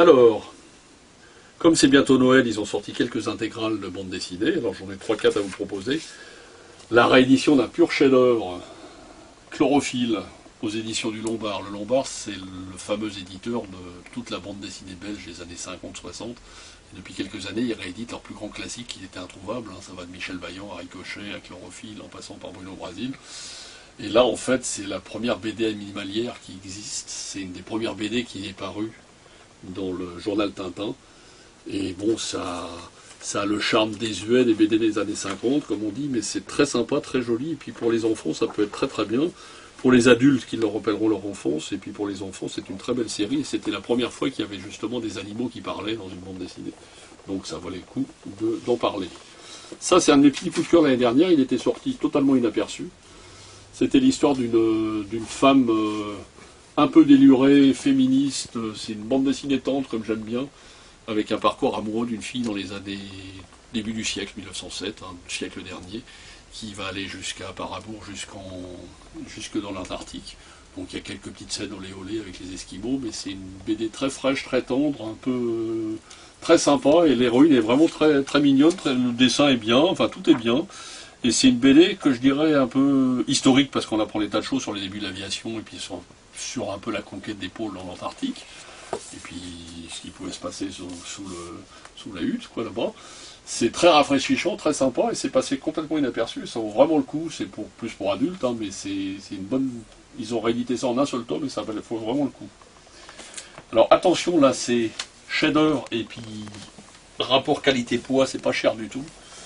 Alors, comme c'est bientôt Noël, ils ont sorti quelques intégrales de bande dessinée. Alors j'en ai 3-4 à vous proposer. La réédition d'un pur chef-d'œuvre, Chlorophylle, aux éditions du Lombard. Le Lombard, c'est le fameux éditeur de toute la bande dessinée belge des années 50-60. Et depuis quelques années, ils rééditent leurs plus grands classiques qui étaient introuvables. Ça va de Michel Vaillant à Ricochet, à Chlorophylle, en passant par Bruno Brasil. Et là, en fait, c'est la première BD animalière qui existe. C'est une des premières BD qui est parue dans le journal Tintin. Et bon, ça a le charme désuet des BD des années 50, comme on dit, mais c'est très sympa, très joli. Et puis pour les enfants, ça peut être très très bien. Pour les adultes qui leur rappelleront leur enfance, et puis pour les enfants, c'est une très belle série. Et c'était la première fois qu'il y avait justement des animaux qui parlaient dans une bande dessinée. Donc ça valait le coup d'en parler. Ça, c'est un de mes petits coups de cœur l'année dernière. Il était sorti totalement inaperçu. C'était l'histoire d'une femme un peu délurée, féministe. C'est une bande dessinée tendre, comme j'aime bien, avec un parcours amoureux d'une fille dans les années début du siècle, 1907, siècle dernier, qui va aller jusqu'à Parabourg, jusque dans l'Antarctique. Donc il y a quelques petites scènes olé olé avec les Esquimaux, mais c'est une BD très fraîche, très tendre, un peu très sympa, et l'héroïne est vraiment très, très mignonne, le dessin est bien, enfin tout est bien. Et c'est une BD que je dirais un peu historique, parce qu'on apprend des tas de choses sur les débuts de l'aviation, et puis sur un peu la conquête des pôles dans l'Antarctique, et puis ce qui pouvait se passer sous la hutte, quoi, là-bas. C'est très rafraîchissant, très sympa, et c'est passé complètement inaperçu. Ça vaut vraiment le coup. C'est plus pour adultes, mais c'est une bonne. Ils ont réédité ça en un seul tome, et ça vaut vraiment le coup. Alors attention, là, c'est chef-d'œuvre, et puis rapport qualité-poids, c'est pas cher du tout.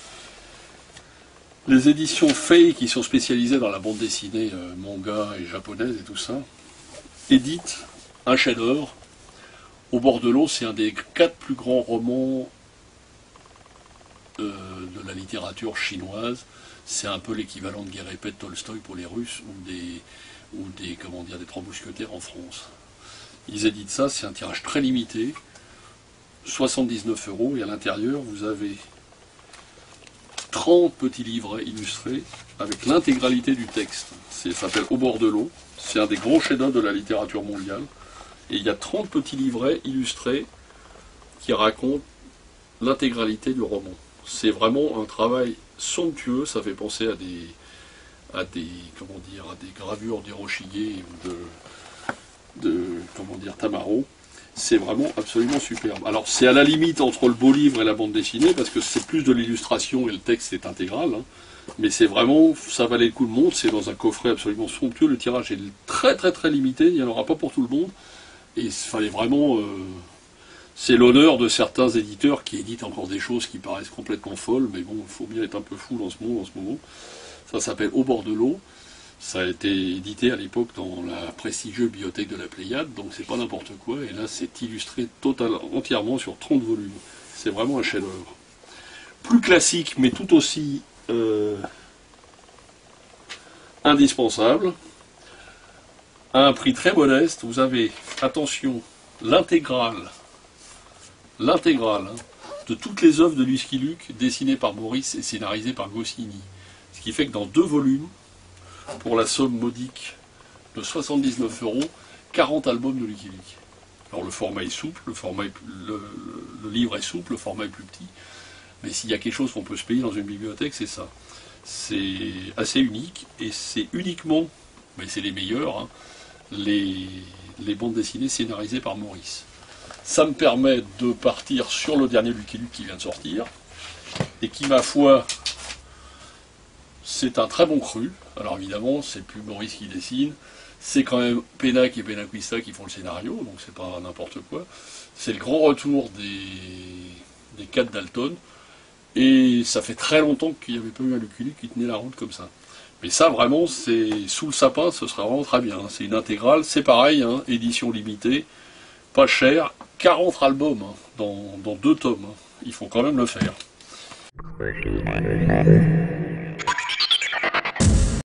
Les éditions Fei, qui sont spécialisées dans la bande dessinée manga et japonaise et tout ça, éditent un chef-d'œuvre. Au bord de l'eau, c'est un des 4 plus grands romans de la littérature chinoise. C'est un peu l'équivalent de Guerre et paix de Tolstoï pour les Russes, ou des 3 mousquetaires en France. Ils éditent ça, c'est un tirage très limité, 79 €, et à l'intérieur, vous avez 30 petits livrets illustrés avec l'intégralité du texte. Ça s'appelle Au bord de l'eau. C'est un des gros chefs-d'œuvre de la littérature mondiale. Et il y a 30 petits livrets illustrés qui racontent l'intégralité du roman. C'est vraiment un travail somptueux. Ça fait penser à des gravures d'Hiroshige ou de Tamaro. C'est vraiment absolument superbe. Alors c'est à la limite entre le beau livre et la bande dessinée, parce que c'est plus de l'illustration et le texte est intégral, mais c'est vraiment, ça valait le coup de montre, c'est dans un coffret absolument somptueux, le tirage est très très très limité, il n'y en aura pas pour tout le monde, et il fallait vraiment, c'est l'honneur de certains éditeurs qui éditent encore des choses qui paraissent complètement folles, mais bon, il faut bien être un peu fou en ce moment. Ça s'appelle Au bord de l'eau. Ça a été édité à l'époque dans la prestigieuse bibliothèque de la Pléiade, donc c'est pas n'importe quoi, et là c'est illustré entièrement sur 30 volumes. C'est vraiment un chef-d'œuvre. Plus classique, mais tout aussi indispensable, à un prix très modeste, vous avez, attention, l'intégrale de toutes les œuvres de Lucky Luke, dessinées par Maurice et scénarisées par Goscinny. Ce qui fait que dans 2 volumes, pour la somme modique de 79 €, 40 albums de Lucky Luke. Alors le format est souple, le livre est souple, le format est plus petit, mais s'il y a quelque chose qu'on peut se payer dans une bibliothèque, c'est ça. C'est assez unique, et c'est uniquement, mais c'est les meilleurs, les bandes dessinées scénarisées par Maurice. Ça me permet de partir sur le dernier Lucky Luke qui vient de sortir, et qui, ma foi, c'est un très bon cru. Alors évidemment, c'est plus Maurice qui dessine, c'est quand même Pénac et Benacquista qui font le scénario, donc c'est pas n'importe quoi. C'est le grand retour des 4 Dalton, et ça fait très longtemps qu'il n'y avait pas eu un Lucky Luke qui tenait la route comme ça. Mais ça, vraiment, c'est sous le sapin, ce sera vraiment très bien. C'est une intégrale, c'est pareil, édition limitée, pas cher, 40 albums dans 2 tomes. Il faut quand même le faire.